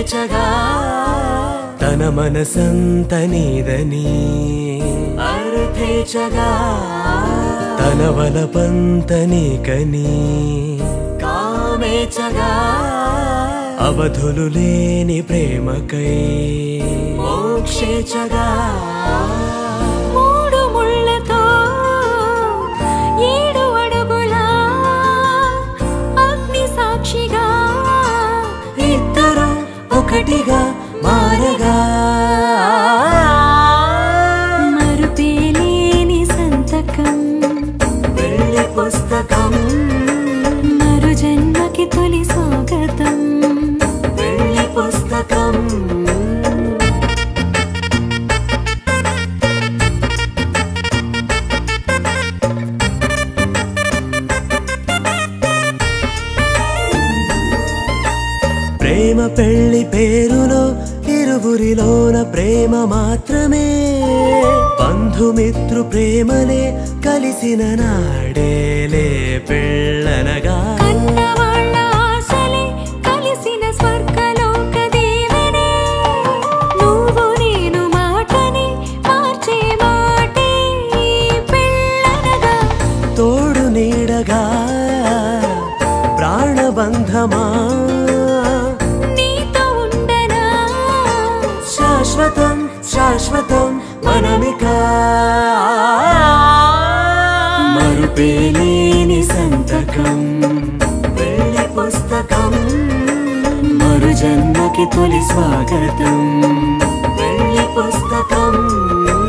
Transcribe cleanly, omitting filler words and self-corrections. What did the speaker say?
పేచగా తన మనసంత నీదని అర్థేచగా తన వలపంత నీకని కామేచగా అవధులు లేని ప్రేమకై మోక్షేచగా మూడు ముళ్ళతో 7 అడుగుల అగ్ని సాక్షిగా ఇద్దరు ఒకటిగా మారగా మరుపేలేని సంతకం పెళ్లి పుస్తకం మరు జన్మకి తొలి స్వాగతం పెళ్లి పుస్తకం ప్రేమ పెళ్లి పేరులో ఇరువురిలోన ప్రేమ మాత్రమే బంధుమిత్రు ప్రేమనే కలిసిన నాడేలే పెళ్ళనగా కన్నవాళ్ళ ఆశలే కలిసిన స్వర్గలోక దేవనే నువ్వు నేను మాటని మార్చే మాటే పెళ్ళనగా తోడు నీడగా ప్రాణబంధమా శాశ్వతం శాశ్వతం మనమిక మరుపేలేని సంతకం పెళ్లి పుస్తకం మరు జన్మకి తొలి స్వాగతం పెళ్లి పుస్తకం